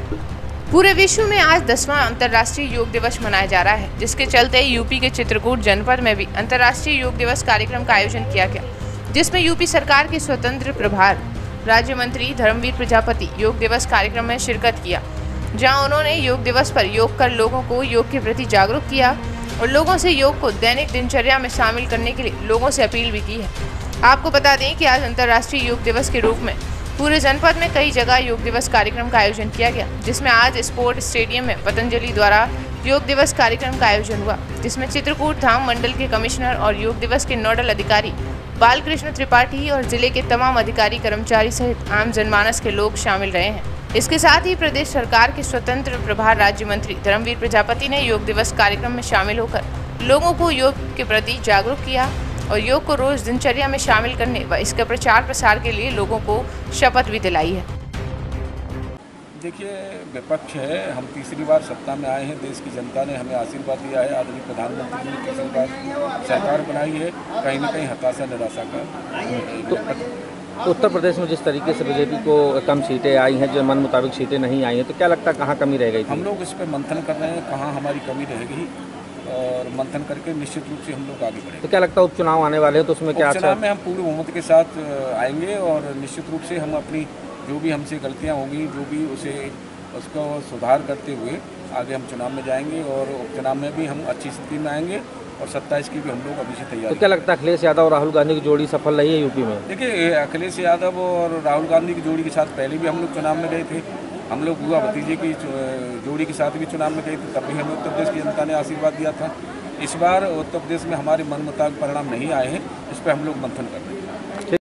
पूरे विश्व में आज 10वां अंतर्राष्ट्रीय योग दिवस मनाया जा रहा है, जिसके चलते यूपी के चित्रकूट जनपद में भी अंतर्राष्ट्रीय योग दिवस कार्यक्रम का आयोजन किया गया, जिसमें यूपी सरकार के स्वतंत्र प्रभार राज्य मंत्री धर्मवीर प्रजापति योग दिवस कार्यक्रम में शिरकत किया, जहां उन्होंने योग दिवस पर योग कर लोगों को योग के प्रति जागरूक किया और लोगों से योग को दैनिक दिनचर्या में शामिल करने के लिए लोगों से अपील भी की है। आपको बता दें कि आज अंतर्राष्ट्रीय योग दिवस के रूप में पूरे जनपद में कई जगह योग दिवस कार्यक्रम का आयोजन किया गया, जिसमें आज स्पोर्ट स्टेडियम में पतंजलि द्वारा योग दिवस कार्यक्रम का आयोजन हुआ, जिसमें चित्रकूट धाम मंडल के कमिश्नर और योग दिवस के नोडल अधिकारी बालकृष्ण त्रिपाठी और जिले के तमाम अधिकारी कर्मचारी सहित आम जनमानस के लोग शामिल रहे हैं। इसके साथ ही प्रदेश सरकार के स्वतंत्र प्रभार राज्य मंत्री धर्मवीर प्रजापति ने योग दिवस कार्यक्रम में शामिल होकर लोगों को योग के प्रति जागरूक किया और योग को रोज दिनचर्या में शामिल करने व इसके प्रचार प्रसार के लिए लोगों को शपथ भी दिलाई है। देखिए, विपक्ष है, हम तीसरी बार सत्ता में आए हैं, देश की जनता ने हमें आशीर्वाद दिया है, आदरणीय प्रधानमंत्री ने तीसरी बार सरकार बनाई है, कहीं ना कहीं हताशा निराशा का। तो उत्तर प्रदेश में जिस तरीके से बीजेपी को कम सीटें आई हैं, जो मन मुताबिक सीटें नहीं आई हैं, तो क्या लगता है कहाँ कमी रह गई थी? हम लोग इस पर मंथन कर रहे हैं, कहाँ हमारी कमी रहेगी और मंथन करके निश्चित रूप से हम लोग आगे बढ़ेंगे। तो क्या लगता है उपचुनाव आने वाले हैं तो उसमें क्या उपचुनाव में हम पूरे बहुमत के साथ आएंगे और निश्चित रूप से हम अपनी जो भी हमसे गलतियाँ होंगी, जो भी उसको सुधार करते हुए आगे हम चुनाव में जाएंगे और उपचुनाव में भी हम अच्छी स्थिति में आएंगे और 27 की भी हम लोग अभी से तैयार। तो क्या लगता है अखिलेश यादव और राहुल गांधी की जोड़ी सफल रही है यूपी में? देखिए, अखिलेश यादव और राहुल गांधी की जोड़ी के साथ पहले भी हम लोग चुनाव में गए थे, हम लोग बुआ भतीजे की जोड़ी के साथ भी चुनाव में गए थे, तब भी हमें उत्तर प्रदेश की जनता ने आशीर्वाद दिया था। इस बार उत्तर प्रदेश में हमारे मन मुताबिक परिणाम नहीं आए हैं, इस पर हम लोग मंथन कर रहे हैं।